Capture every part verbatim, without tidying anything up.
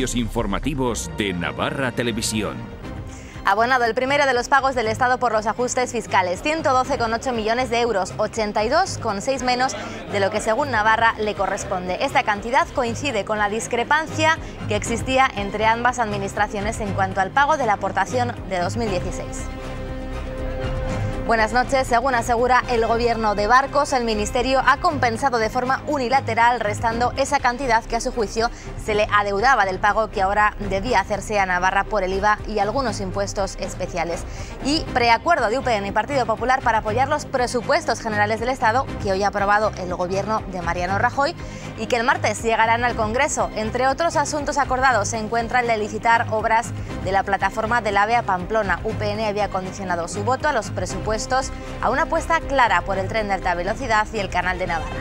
servicios informativos de Navarra Televisión. Abonado el primero de los pagos del Estado por los ajustes fiscales, ciento doce coma ocho millones de euros, ochenta y dos coma seis menos de lo que según Navarra le corresponde. Esta cantidad coincide con la discrepancia que existía entre ambas administraciones en cuanto al pago de la aportación de dos mil dieciséis. Buenas noches. Según asegura el Gobierno de Barcos, el Ministerio ha compensado de forma unilateral, restando esa cantidad que a su juicio se le adeudaba del pago que ahora debía hacerse a Navarra por el I V A y algunos impuestos especiales. Y preacuerdo de U P N y Partido Popular para apoyar los presupuestos generales del Estado que hoy ha aprobado el Gobierno de Mariano Rajoy y que el martes llegarán al Congreso. Entre otros asuntos acordados se encuentra el de licitar obras de la plataforma del AVE a Pamplona. U P N había condicionado su voto a los presupuestos a una apuesta clara por el tren de alta velocidad y el Canal de Navarra.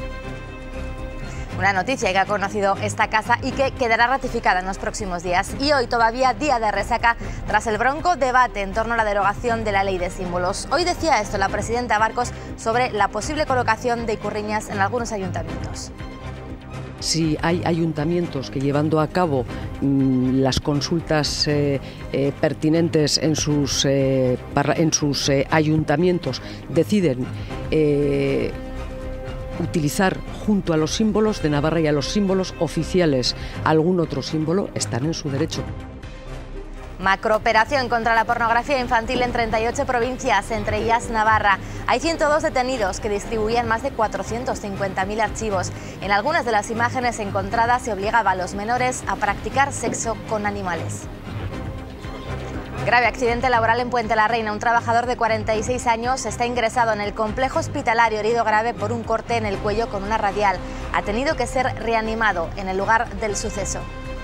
Una noticia que ha conocido esta casa y que quedará ratificada en los próximos días. Y hoy todavía día de resaca tras el bronco debate en torno a la derogación de la ley de símbolos. Hoy decía esto la presidenta Barcos sobre la posible colocación de icurriñas en algunos ayuntamientos. Si hay ayuntamientos que llevando a cabo mmm, las consultas eh, eh, pertinentes en sus, eh, para, en sus eh, ayuntamientos deciden eh, utilizar junto a los símbolos de Navarra y a los símbolos oficiales algún otro símbolo, están en su derecho. Macrooperación contra la pornografía infantil en treinta y ocho provincias, entre ellas Navarra. Hay ciento dos detenidos que distribuían más de cuatrocientos cincuenta mil archivos. En algunas de las imágenes encontradas se obligaba a los menores a practicar sexo con animales. Grave accidente laboral en Puente la Reina. Un trabajador de cuarenta y seis años está ingresado en el complejo hospitalario herido grave por un corte en el cuello con una radial. Ha tenido que ser reanimado en el lugar del suceso.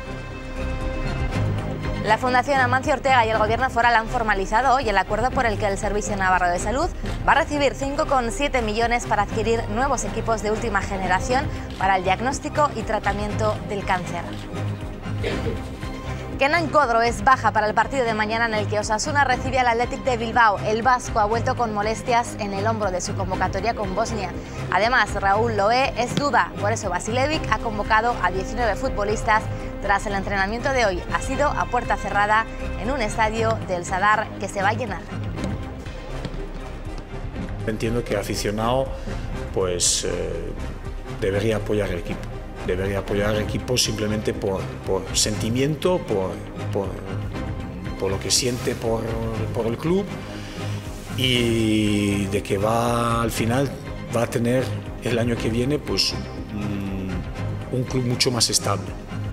La Fundación Amancio Ortega y el Gobierno foral han formalizado hoy el acuerdo por el que el Servicio Navarro de Salud va a recibir cinco coma siete millones para adquirir nuevos equipos de última generación para el diagnóstico y tratamiento del cáncer. Kenan Kodro es baja para el partido de mañana en el que Osasuna recibe al Athletic de Bilbao. El vasco ha vuelto con molestias en el hombro de su convocatoria con Bosnia. Además, Raúl Loé es duda, por eso Basilevic ha convocado a diecinueve futbolistas tras el entrenamiento de hoy. Ha sido a puerta cerrada en un estadio del Sadar que se va a llenar. Entiendo que el aficionado pues, eh, debería apoyar el equipo. Debería apoyar al equipo simplemente por, por sentimiento, por, por, por lo que siente por, por el club y de que va al final va a tener el año que viene pues, un, un club mucho más estable.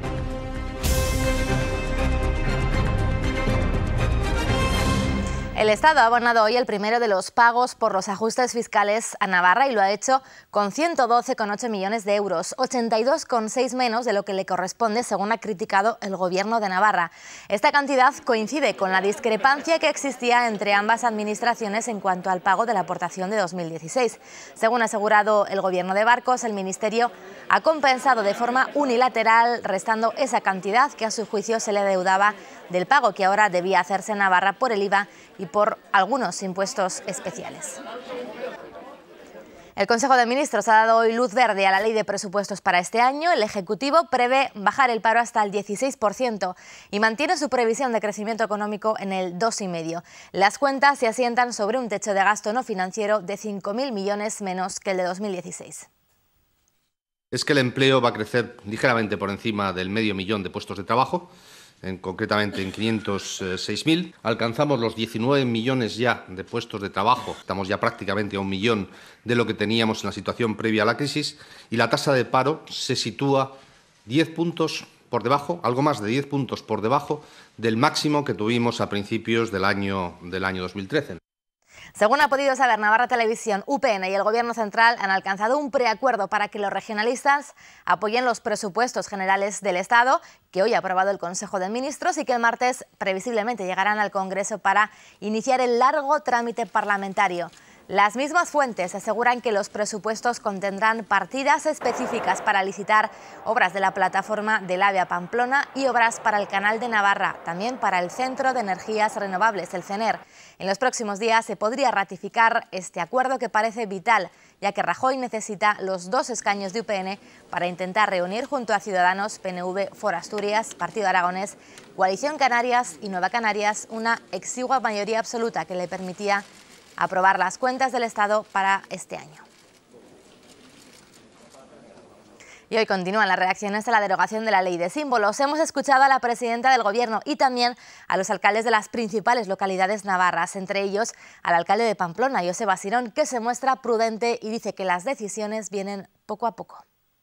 El Estado ha abonado hoy el primero de los pagos por los ajustes fiscales a Navarra y lo ha hecho con ciento doce coma ocho millones de euros, ochenta y dos coma seis menos de lo que le corresponde, según ha criticado el Gobierno de Navarra. Esta cantidad coincide con la discrepancia que existía entre ambas administraciones en cuanto al pago de la aportación de dos mil dieciséis. Según ha asegurado el Gobierno de Barcos, el Ministerio ha compensado de forma unilateral, restando esa cantidad que a su juicio se le adeudaba del pago que ahora debía hacerse en Navarra por el I V A y por algunos impuestos especiales. El Consejo de Ministros ha dado hoy luz verde a la ley de presupuestos para este año. El Ejecutivo prevé bajar el paro hasta el dieciséis por ciento y mantiene su previsión de crecimiento económico en el dos coma cinco por ciento. Las cuentas se asientan sobre un techo de gasto no financiero de cinco mil millones menos que el de dos mil dieciséis. Es que el empleo va a crecer ligeramente por encima del medio millón de puestos de trabajo, en, concretamente en quinientos seis mil. Alcanzamos los diecinueve millones ya de puestos de trabajo, estamos ya prácticamente a un millón de lo que teníamos en la situación previa a la crisis, y la tasa de paro se sitúa diez puntos por debajo, algo más de diez puntos por debajo del máximo que tuvimos a principios del año, del año dos mil trece. Según ha podido saber Navarra Televisión, U P N y el Gobierno central han alcanzado un preacuerdo para que los regionalistas apoyen los presupuestos generales del Estado, que hoy ha aprobado el Consejo de Ministros y que el martes previsiblemente llegarán al Congreso para iniciar el largo trámite parlamentario. Las mismas fuentes aseguran que los presupuestos contendrán partidas específicas para licitar obras de la plataforma del AVE a Pamplona y obras para el Canal de Navarra, también para el Centro de Energías Renovables, el CENER. En los próximos días se podría ratificar este acuerdo que parece vital, ya que Rajoy necesita los dos escaños de U P N para intentar reunir junto a Ciudadanos, P N V, For Asturias, Partido Aragonés, Coalición Canarias y Nueva Canarias una exigua mayoría absoluta que le permitía aprobar las cuentas del Estado para este año. Y hoy continúan las reacciones a la derogación de la ley de símbolos. Hemos escuchado a la presidenta del Gobierno y también a los alcaldes de las principales localidades navarras, entre ellos al alcalde de Pamplona, Joseba Sirón, que se muestra prudente y dice que las decisiones vienen poco a poco.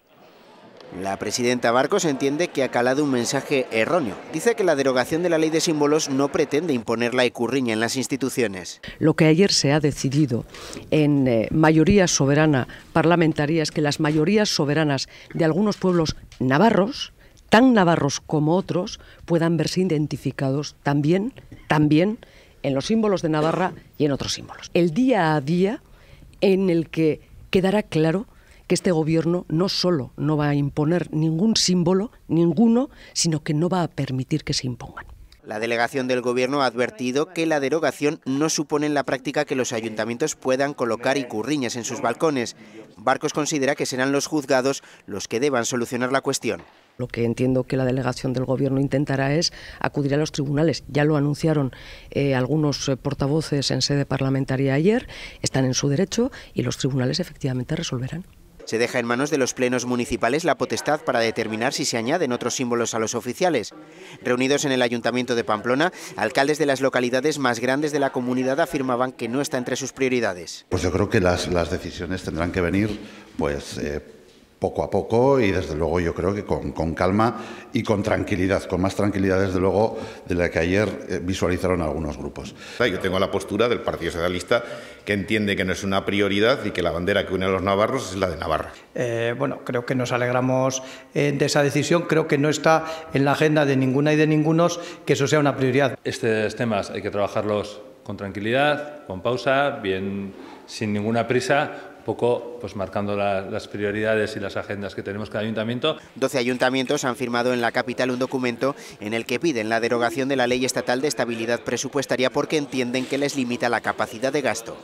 La presidenta Barcos entiende que ha calado un mensaje erróneo. Dice que la derogación de la ley de símbolos no pretende imponer la ecurriña en las instituciones. Lo que ayer se ha decidido en eh, mayoría soberana parlamentaria es que las mayorías soberanas de algunos pueblos navarros, tan navarros como otros, puedan verse identificados también, también en los símbolos de Navarra y en otros símbolos. El día a día en el que quedará claro que este gobierno no solo no va a imponer ningún símbolo, ninguno, sino que no va a permitir que se impongan. La delegación del Gobierno ha advertido que la derogación no supone en la práctica que los ayuntamientos puedan colocar icurriñas en sus balcones. Barcos considera que serán los juzgados los que deban solucionar la cuestión. Lo que entiendo que la delegación del Gobierno intentará es acudir a los tribunales. Ya lo anunciaron eh, algunos eh, portavoces en sede parlamentaria ayer, están en su derecho y los tribunales efectivamente resolverán. Se deja en manos de los plenos municipales la potestad para determinar si se añaden otros símbolos a los oficiales. Reunidos en el Ayuntamiento de Pamplona, alcaldes de las localidades más grandes de la comunidad afirmaban que no está entre sus prioridades. Pues yo creo que las, las decisiones tendrán que venir pues eh, poco a poco y desde luego yo creo que con, con calma y con tranquilidad, con más tranquilidad desde luego de la que ayer eh, visualizaron algunos grupos. Yo tengo la postura del Partido Socialista, que entiende que no es una prioridad y que la bandera que une a los navarros es la de Navarra. Eh, bueno, creo que nos alegramos eh, de esa decisión. Creo que no está en la agenda de ninguna y de ningunos que eso sea una prioridad. Estos temas hay que trabajarlos con tranquilidad, con pausa, bien, sin ninguna prisa, un poco pues marcando la, las prioridades y las agendas que tenemos cada ayuntamiento. doce ayuntamientos han firmado en la capital un documento en el que piden la derogación de la Ley Estatal de Estabilidad Presupuestaria porque entienden que les limita la capacidad de gasto.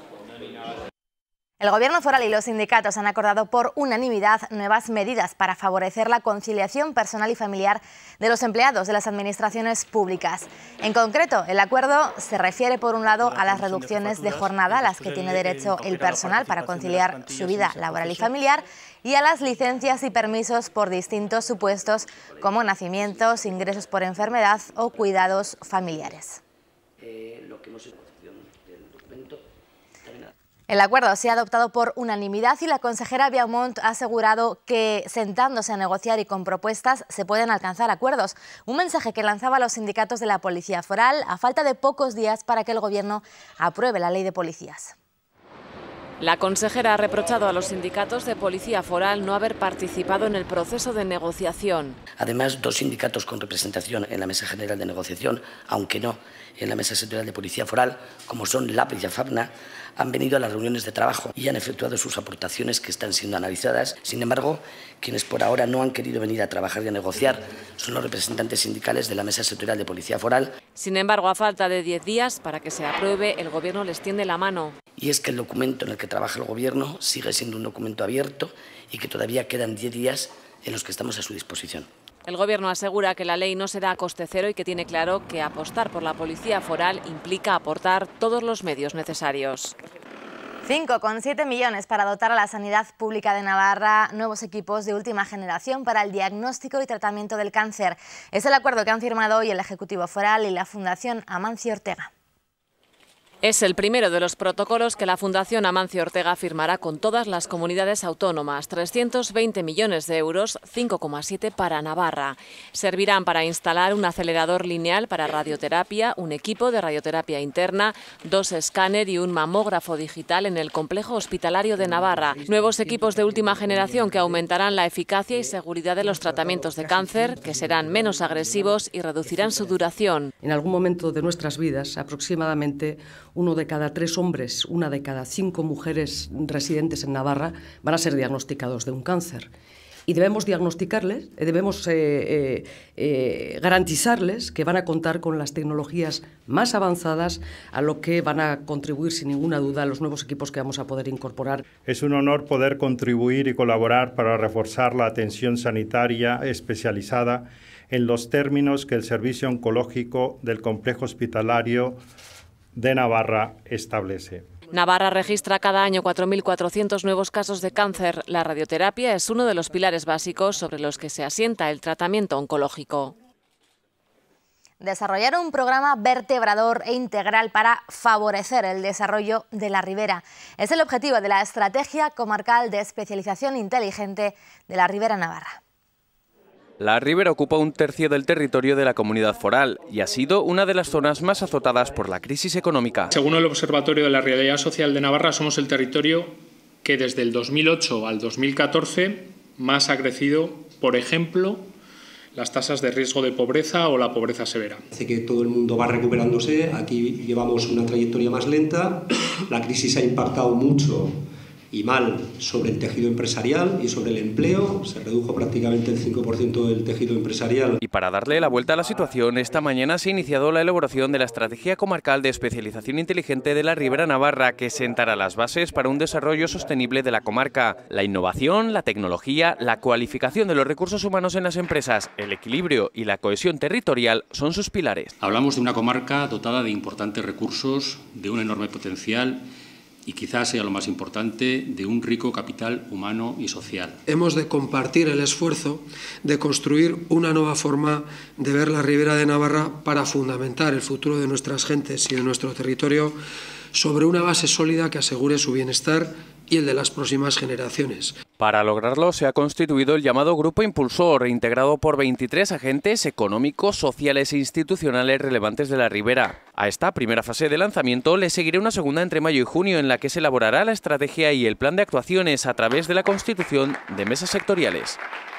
El Gobierno foral y los sindicatos han acordado por unanimidad nuevas medidas para favorecer la conciliación personal y familiar de los empleados de las administraciones públicas. En concreto, el acuerdo se refiere, por un lado, a las reducciones de jornada a las que tiene derecho el personal para conciliar su vida laboral y familiar y a las licencias y permisos por distintos supuestos como nacimientos, ingresos por enfermedad o cuidados familiares. Eh, lo que hemos hecho del documento. El acuerdo se ha adoptado por unanimidad y la consejera Beaumont ha asegurado que, sentándose a negociar y con propuestas, se pueden alcanzar acuerdos. Un mensaje que lanzaba a los sindicatos de la Policía Foral a falta de pocos días para que el Gobierno apruebe la ley de policías. La consejera ha reprochado a los sindicatos de Policía Foral no haber participado en el proceso de negociación. Además, dos sindicatos con representación en la Mesa General de Negociación, aunque no en la Mesa Sectorial de Policía Foral, como son LAP y AFAPNA, han venido a las reuniones de trabajo y han efectuado sus aportaciones que están siendo analizadas. Sin embargo, quienes por ahora no han querido venir a trabajar y a negociar son los representantes sindicales de la Mesa Sectorial de Policía Foral. Sin embargo, a falta de diez días para que se apruebe, el Gobierno les tiende la mano. Y es que el documento en el que trabaja el Gobierno sigue siendo un documento abierto y que todavía quedan diez días en los que estamos a su disposición. El Gobierno asegura que la ley no será a coste cero y que tiene claro que apostar por la Policía Foral implica aportar todos los medios necesarios. cinco coma siete millones para dotar a la sanidad pública de Navarra nuevos equipos de última generación para el diagnóstico y tratamiento del cáncer. Es el acuerdo que han firmado hoy el Ejecutivo Foral y la Fundación Amancio Ortega. Es el primero de los protocolos que la Fundación Amancio Ortega firmará con todas las comunidades autónomas, trescientos veinte millones de euros, cinco coma siete para Navarra. Servirán para instalar un acelerador lineal para radioterapia, un equipo de radioterapia interna, dos escáner y un mamógrafo digital en el complejo hospitalario de Navarra. Nuevos equipos de última generación que aumentarán la eficacia y seguridad de los tratamientos de cáncer, que serán menos agresivos y reducirán su duración. En algún momento de nuestras vidas, aproximadamente uno de cada tres hombres, una de cada cinco mujeres residentes en Navarra van a ser diagnosticados de un cáncer. Y debemos diagnosticarles, debemos eh, eh, eh, garantizarles que van a contar con las tecnologías más avanzadas, a lo que van a contribuir sin ninguna duda los nuevos equipos que vamos a poder incorporar. Es un honor poder contribuir y colaborar para reforzar la atención sanitaria especializada en los términos que el Servicio Oncológico del Complejo Hospitalario de Navarra establece. Navarra registra cada año cuatro mil cuatrocientos nuevos casos de cáncer. La radioterapia es uno de los pilares básicos sobre los que se asienta el tratamiento oncológico. Desarrollar un programa vertebrador e integral para favorecer el desarrollo de la Ribera es el objetivo de la Estrategia Comarcal de Especialización Inteligente de la Ribera Navarra. La Ribera ocupa un tercio del territorio de la comunidad foral y ha sido una de las zonas más azotadas por la crisis económica. Según el Observatorio de la Realidad Social de Navarra, somos el territorio que desde el dos mil ocho al dos mil catorce más ha crecido, por ejemplo, las tasas de riesgo de pobreza o la pobreza severa. Parece que todo el mundo va recuperándose, aquí llevamos una trayectoria más lenta, la crisis ha impactado mucho y mal sobre el tejido empresarial y sobre el empleo, se redujo prácticamente el cinco por ciento del tejido empresarial. Y para darle la vuelta a la situación, esta mañana se ha iniciado la elaboración de la Estrategia Comarcal de Especialización Inteligente de la Ribera Navarra, que sentará las bases para un desarrollo sostenible de la comarca. La innovación, la tecnología, la cualificación de los recursos humanos en las empresas, el equilibrio y la cohesión territorial son sus pilares. Hablamos de una comarca dotada de importantes recursos, de un enorme potencial y quizás sea lo más importante, de un rico capital humano y social. Hemos de compartir el esfuerzo de construir una nueva forma de ver la Ribera de Navarra para fundamentar el futuro de nuestras gentes y de nuestro territorio sobre una base sólida que asegure su bienestar y el de las próximas generaciones. Para lograrlo se ha constituido el llamado Grupo Impulsor, integrado por veintitrés agentes económicos, sociales e institucionales relevantes de la Ribera. A esta primera fase de lanzamiento le seguirá una segunda entre mayo y junio, en la que se elaborará la estrategia y el plan de actuaciones a través de la constitución de mesas sectoriales.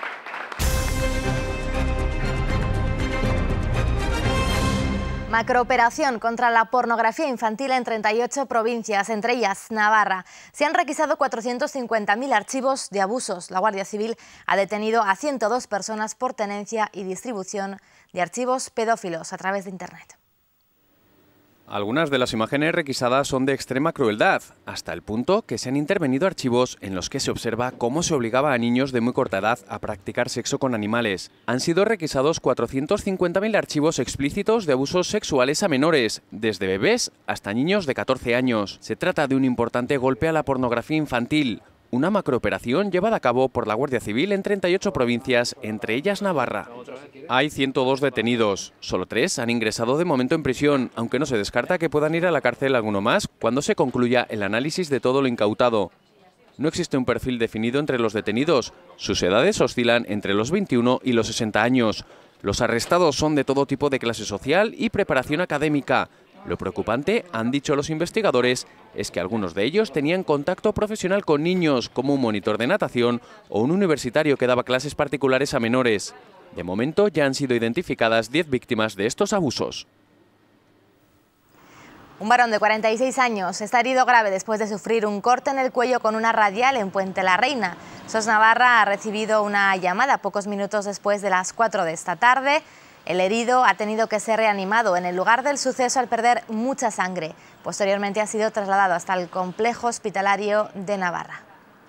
Macrooperación contra la pornografía infantil en treinta y ocho provincias, entre ellas Navarra. Se han requisado cuatrocientos cincuenta mil archivos de abusos. La Guardia Civil ha detenido a ciento dos personas por tenencia y distribución de archivos pedófilos a través de Internet. Algunas de las imágenes requisadas son de extrema crueldad, hasta el punto que se han intervenido archivos en los que se observa cómo se obligaba a niños de muy corta edad a practicar sexo con animales. Han sido requisados cuatrocientos cincuenta mil archivos explícitos de abusos sexuales a menores, desde bebés hasta niños de catorce años. Se trata de un importante golpe a la pornografía infantil, una macrooperación llevada a cabo por la Guardia Civil en treinta y ocho provincias, entre ellas Navarra. Hay ciento dos detenidos, solo tres han ingresado de momento en prisión, aunque no se descarta que puedan ir a la cárcel alguno más cuando se concluya el análisis de todo lo incautado. No existe un perfil definido entre los detenidos, sus edades oscilan entre los veintiuno y los sesenta años. Los arrestados son de todo tipo de clase social y preparación académica. Lo preocupante, han dicho los investigadores, es que algunos de ellos tenían contacto profesional con niños, como un monitor de natación o un universitario que daba clases particulares a menores. De momento ya han sido identificadas diez víctimas de estos abusos. Un varón de cuarenta y seis años está herido grave después de sufrir un corte en el cuello con una radial en Puente la Reina. SOS Navarra ha recibido una llamada pocos minutos después de las cuatro de esta tarde. El herido ha tenido que ser reanimado en el lugar del suceso al perder mucha sangre. Posteriormente ha sido trasladado hasta el complejo hospitalario de Navarra.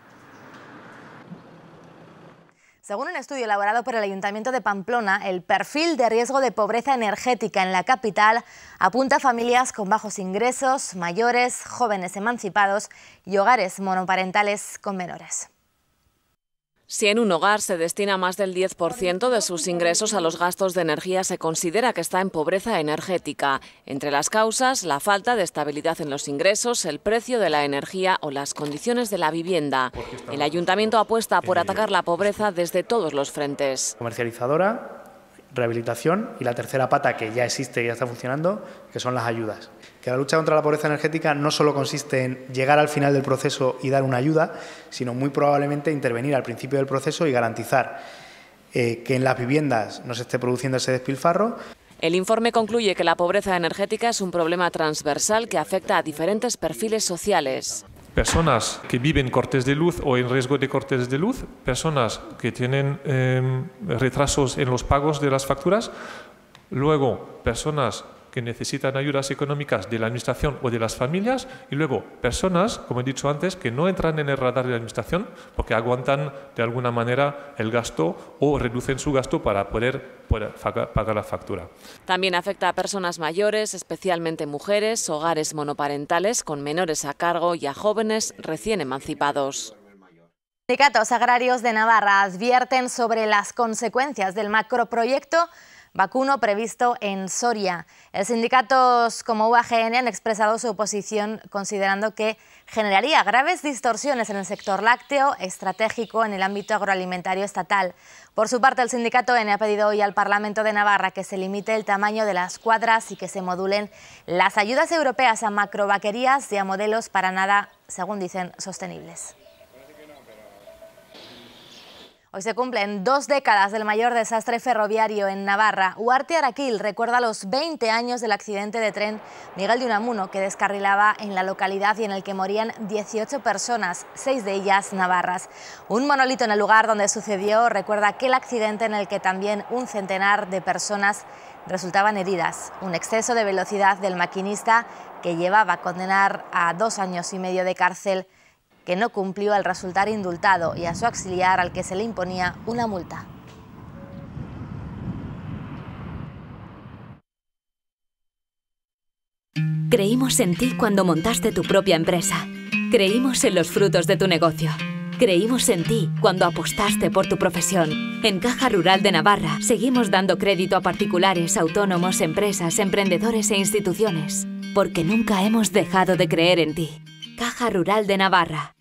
Según un estudio elaborado por el Ayuntamiento de Pamplona, el perfil de riesgo de pobreza energética en la capital apunta a familias con bajos ingresos, mayores, jóvenes emancipados y hogares monoparentales con menores. Si en un hogar se destina más del diez por ciento de sus ingresos a los gastos de energía, se considera que está en pobreza energética. Entre las causas, la falta de estabilidad en los ingresos, el precio de la energía o las condiciones de la vivienda. El Ayuntamiento apuesta por atacar la pobreza desde todos los frentes. Comercializadora, rehabilitación y la tercera pata que ya existe y ya está funcionando, que son las ayudas. Que la lucha contra la pobreza energética no solo consiste en llegar al final del proceso y dar una ayuda, sino muy probablemente intervenir al principio del proceso y garantizar eh, que en las viviendas no se esté produciendo ese despilfarro. El informe concluye que la pobreza energética es un problema transversal que afecta a diferentes perfiles sociales. Personas que viven cortes de luz o en riesgo de cortes de luz, personas que tienen eh, retrasos en los pagos de las facturas, luego personas que necesitan ayudas económicas de la Administración o de las familias y luego personas, como he dicho antes, que no entran en el radar de la Administración porque aguantan de alguna manera el gasto o reducen su gasto para poder, poder pagar la factura. También afecta a personas mayores, especialmente mujeres, hogares monoparentales con menores a cargo y a jóvenes recién emancipados. Sindicatos agrarios de Navarra advierten sobre las consecuencias del macroproyecto vacuno previsto en Soria. El sindicatos como U A G N han expresado su oposición considerando que generaría graves distorsiones en el sector lácteo estratégico en el ámbito agroalimentario estatal. Por su parte, el sindicato N ha pedido hoy al Parlamento de Navarra que se limite el tamaño de las cuadras y que se modulen las ayudas europeas a macrovaquerías y a modelos para nada, según dicen, sostenibles. Hoy se cumplen dos décadas del mayor desastre ferroviario en Navarra. Uarte Araquil recuerda los veinte años del accidente de tren Miguel de Unamuno que descarrilaba en la localidad y en el que morían dieciocho personas, seis de ellas navarras. Un monolito en el lugar donde sucedió recuerda aquel accidente en el que también un centenar de personas resultaban heridas. Un exceso de velocidad del maquinista que llevaba a condenar a dos años y medio de cárcel que no cumplió al resultar indultado y a su auxiliar al que se le imponía una multa. Creímos en ti cuando montaste tu propia empresa. Creímos en los frutos de tu negocio. Creímos en ti cuando apostaste por tu profesión. En Caja Rural de Navarra seguimos dando crédito a particulares, autónomos, empresas, emprendedores e instituciones, porque nunca hemos dejado de creer en ti. Caja Rural de Navarra.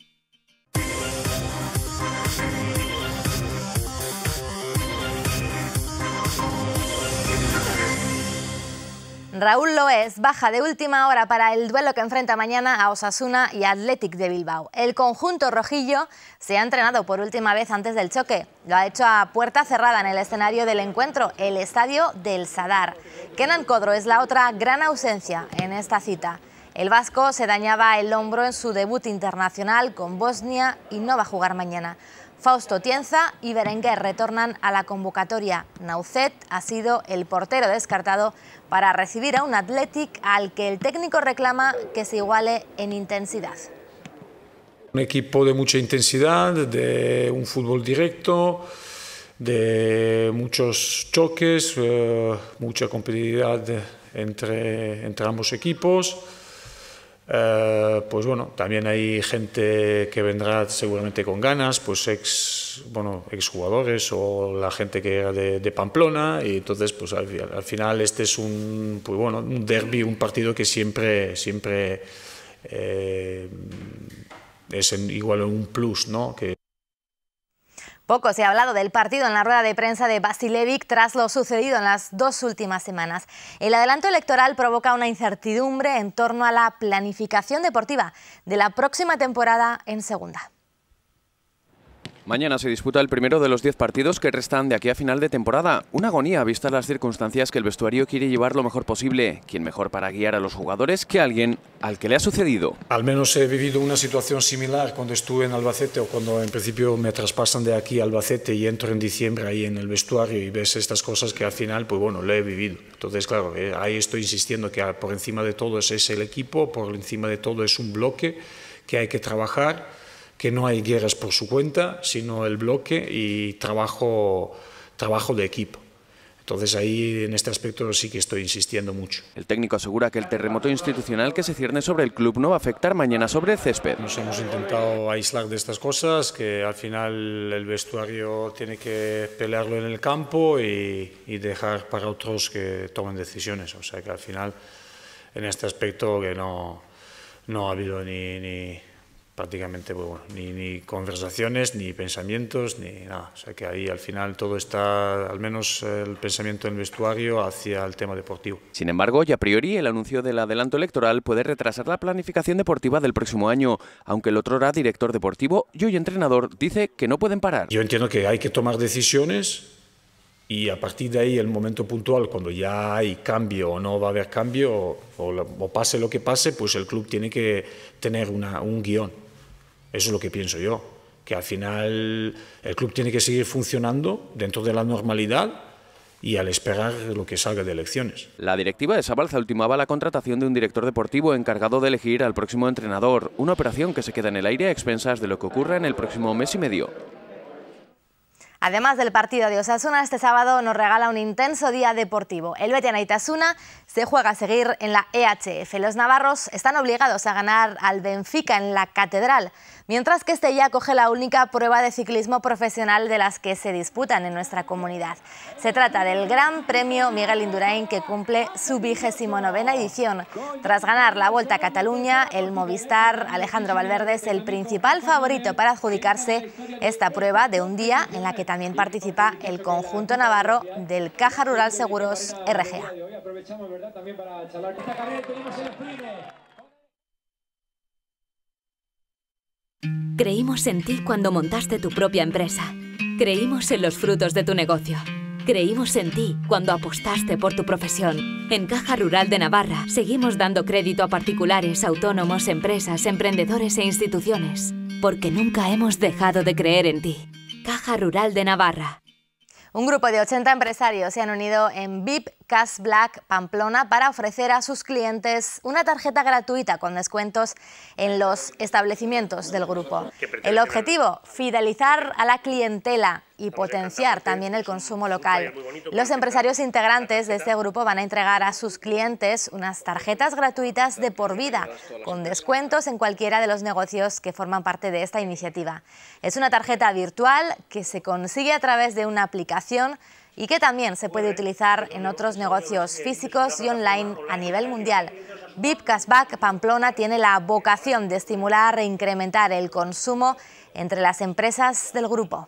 Raúl Loés baja de última hora para el duelo que enfrenta mañana a Osasuna y Athletic de Bilbao. El conjunto rojillo se ha entrenado por última vez antes del choque. Lo ha hecho a puerta cerrada en el escenario del encuentro, el estadio del Sadar. Kenan Kodro es la otra gran ausencia en esta cita. El vasco se dañaba el hombro en su debut internacional con Bosnia y no va a jugar mañana. Fausto Tienza y Berenguer retornan a la convocatoria. Naucet ha sido el portero descartado para recibir a un Athletic al que el técnico reclama que se iguale en intensidad. Un equipo de mucha intensidad, de un fútbol directo, de muchos choques, eh, mucha competitividad entre, entre ambos equipos. Uh, pues bueno, también hay gente que vendrá seguramente con ganas, pues ex, bueno, exjugadores o la gente que era de, de Pamplona, y entonces pues al, al final este es un, pues bueno, un derbi, un partido que siempre, siempre eh, es en, igual un plus, ¿no? Que Poco se ha hablado del partido en la rueda de prensa de Vasiljevic tras lo sucedido en las dos últimas semanas. El adelanto electoral provoca una incertidumbre en torno a la planificación deportiva de la próxima temporada en segunda. Mañana se disputa el primero de los diez partidos que restan de aquí a final de temporada. Una agonía vistas las circunstancias que el vestuario quiere llevar lo mejor posible. ¿Quién mejor para guiar a los jugadores que alguien al que le ha sucedido? Al menos he vivido una situación similar cuando estuve en Albacete o cuando en principio me traspasan de aquí a Albacete y entro en diciembre ahí en el vestuario y ves estas cosas que al final, pues bueno, lo he vivido. Entonces, claro, eh, ahí estoy insistiendo que por encima de todo es el equipo, por encima de todo es un bloque que hay que trabajar, que no hay guerras por su cuenta, sino el bloque y trabajo, trabajo de equipo. Entonces ahí en este aspecto sí que estoy insistiendo mucho. El técnico asegura que el terremoto institucional que se cierne sobre el club no va a afectar mañana sobre el césped. Nos hemos intentado aislar de estas cosas, que al final el vestuario tiene que pelearlo en el campo y, y dejar para otros que tomen decisiones. O sea que al final en este aspecto que no, no ha habido ni... ni prácticamente pues bueno, ni, ni conversaciones, ni pensamientos, ni nada. O sea que ahí al final todo está, al menos el pensamiento en el vestuario, hacia el tema deportivo. Sin embargo, y a priori, el anuncio del adelanto electoral puede retrasar la planificación deportiva del próximo año, aunque el otrora director deportivo y hoy entrenador dice que no pueden parar. Yo entiendo que hay que tomar decisiones Y a partir de ahí, el momento puntual, cuando ya hay cambio o no va a haber cambio, o, o pase lo que pase, pues el club tiene que tener una, un guión. Eso es lo que pienso yo, que al final el club tiene que seguir funcionando dentro de la normalidad y al esperar lo que salga de elecciones. La directiva de Sabalza ultimaba la contratación de un director deportivo encargado de elegir al próximo entrenador, una operación que se queda en el aire a expensas de lo que ocurra en el próximo mes y medio. Además del partido de Osasuna, este sábado nos regala un intenso día deportivo. El Betis Anaitasuna se juega a seguir en la E H F. Los navarros están obligados a ganar al Benfica en la Catedral, mientras que este ya coge la única prueba de ciclismo profesional de las que se disputan en nuestra comunidad. Se trata del Gran Premio Miguel Indurain, que cumple su vigésimo novena edición. Tras ganar la Volta a Cataluña, el Movistar Alejandro Valverde es el principal favorito para adjudicarse esta prueba de un día en la que también participa el conjunto navarro del Caja Rural Seguros R G A. Creímos en ti cuando montaste tu propia empresa. Creímos en los frutos de tu negocio. Creímos en ti cuando apostaste por tu profesión. En Caja Rural de Navarra seguimos dando crédito a particulares, autónomos, empresas, emprendedores e instituciones, porque nunca hemos dejado de creer en ti. Caja Rural de Navarra. Un grupo de ochenta empresarios se han unido en V I P Cash Black Pamplona para ofrecer a sus clientes una tarjeta gratuita con descuentos en los establecimientos del grupo. El objetivo, fidelizar a la clientela y potenciar también el consumo local. Los empresarios integrantes de este grupo van a entregar a sus clientes unas tarjetas gratuitas de por vida, con descuentos en cualquiera de los negocios que forman parte de esta iniciativa. Es una tarjeta virtual que se consigue a través de una aplicación y que también se puede utilizar en otros negocios físicos y online a nivel mundial. V I P Cashback Pamplona tiene la vocación de estimular e incrementar el consumo entre las empresas del grupo.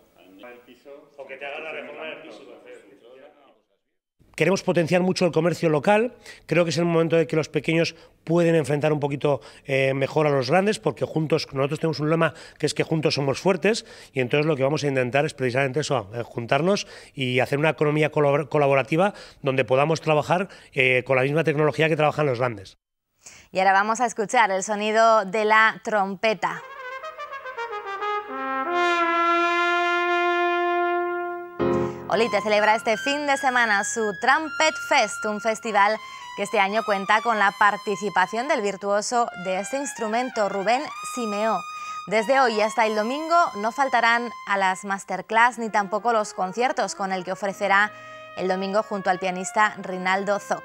Queremos potenciar mucho el comercio local. Creo que es el momento de que los pequeños pueden enfrentar un poquito eh, mejor a los grandes, porque juntos, nosotros tenemos un lema que es que juntos somos fuertes, y entonces lo que vamos a intentar es precisamente eso, eh, juntarnos y hacer una economía colabor colaborativa donde podamos trabajar eh, con la misma tecnología que trabajan los grandes. Y ahora vamos a escuchar el sonido de la trompeta. Olite celebra este fin de semana su Trumpet Fest, un festival que este año cuenta con la participación del virtuoso de este instrumento, Rubén Simeó. Desde hoy hasta el domingo no faltarán a las masterclass ni tampoco los conciertos, con el que ofrecerá el domingo junto al pianista Rinaldo Zoc.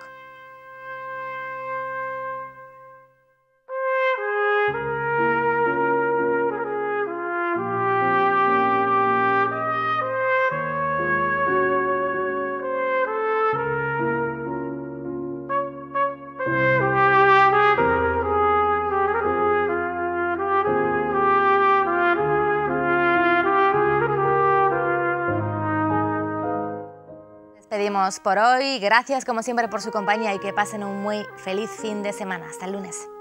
Despedimos por hoy. Gracias como siempre por su compañía y que pasen un muy feliz fin de semana. Hasta el lunes.